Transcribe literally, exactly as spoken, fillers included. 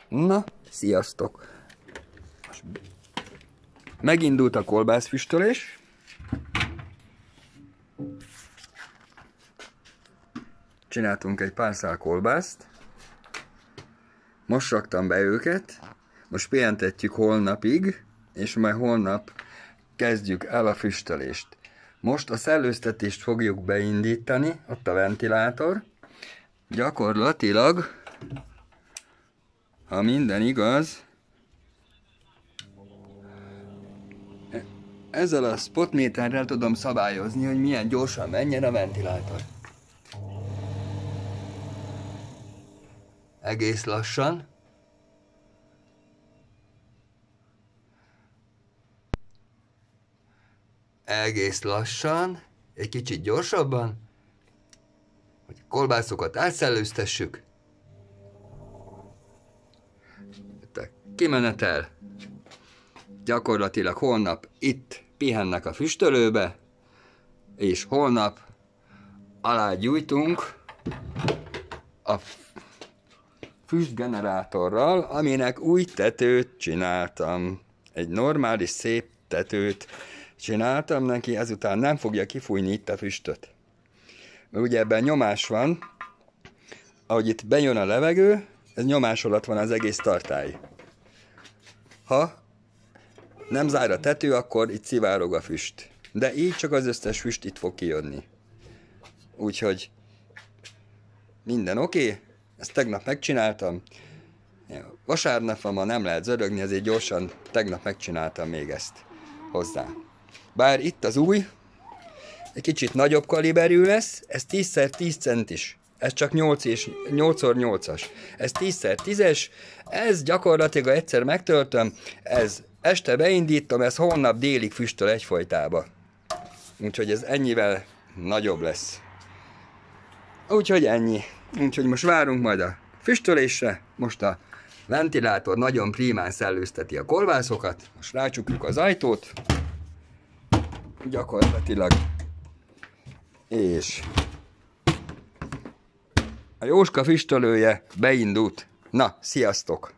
Na, sziasztok! Megindult a kolbászfüstölés. Csináltunk egy pár szál kolbászt. Most raktam be őket. Most pihentetjük holnapig, és majd holnap kezdjük el a füstölést. Most a szellőztetést fogjuk beindítani, ott a ventilátor. Gyakorlatilag, ha minden igaz, ezzel a spotméterrel tudom szabályozni, hogy milyen gyorsan menjen a ventilátor. Egész lassan. Egész lassan. Egy kicsit gyorsabban. Hogy kolbászokat átszellőztessük. Kimenetel. Gyakorlatilag holnap itt pihennek a füstölőbe, és holnap alá gyújtunk a füstgenerátorral, aminek új tetőt csináltam. Egy normális, szép tetőt csináltam neki, ezután nem fogja kifújni itt a füstöt. Mert ugye ebben nyomás van, ahogy itt bejön a levegő, ez nyomás alatt van az egész tartály. Ha nem zár a tető, akkor itt szivárog a füst. De így csak az összes füst itt fog kijönni. Úgyhogy minden oké. Okay. Ezt tegnap megcsináltam. Vasárnap van, ma nem lehet zörögni, ezért gyorsan tegnap megcsináltam még ezt hozzá. Bár itt az új, egy kicsit nagyobb kaliberű lesz, ez tíz szer tíz centis. Ez csak nyolc és nyolc szor nyolcas. Ez tíz szer tízes, ez gyakorlatilag egyszer megtöltöm, ez este beindítom, ez holnap délig füstöl egyfolytába. Úgyhogy ez ennyivel nagyobb lesz. Úgyhogy ennyi. Úgyhogy most várunk majd a füstölésre. Most a ventilátor nagyon prímán szellőzteti a kolbászokat. Most rácsukjuk az ajtót. Gyakorlatilag. És a Jóska füstölője beindult. Na, sziasztok!